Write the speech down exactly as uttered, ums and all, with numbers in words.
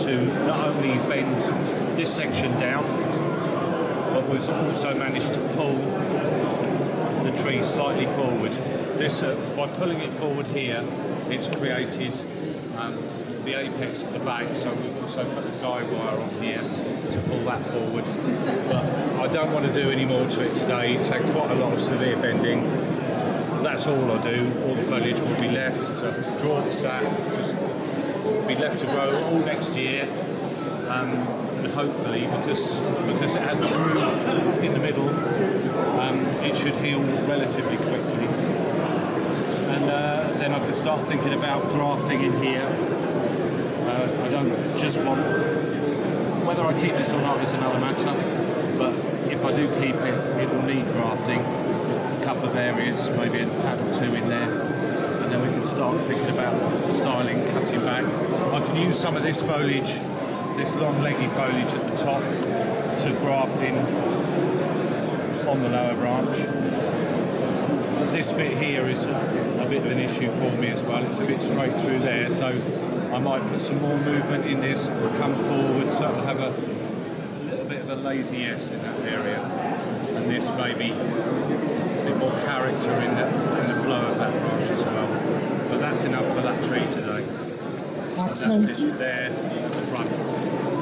to not only bend this section down, but we've also managed to pull the tree slightly forward. This, uh, by pulling it forward here, it's created um, the apex at the back, so we've also put the guide wire on here to pull that forward. But I don't want to do any more to it today. It's had quite a lot of severe bending. That's all I do. All the foliage will be left to draw the sap, just be left to grow all next year. Um, and hopefully, because because it had the groove in the middle, um, it should heal relatively quickly. And uh, then I can start thinking about grafting in here. Uh, I don't just want, whether I keep this or not is another matter, but if I do keep it, it will need grafting, a couple of areas, maybe a pad or two in there, and then we can start thinking about styling, cutting back. I can use some of this foliage, this long leggy foliage at the top, to graft in on the lower branch. This bit here is a bit of an issue for me as well. It's a bit straight through there, so I might put some more movement in this, come forward, so it'll have a little bit of a lazy S in that area, and this maybe a bit more character in the, in the flow of that branch as well. But that's enough for that tree today. Excellent. That's it there at the front.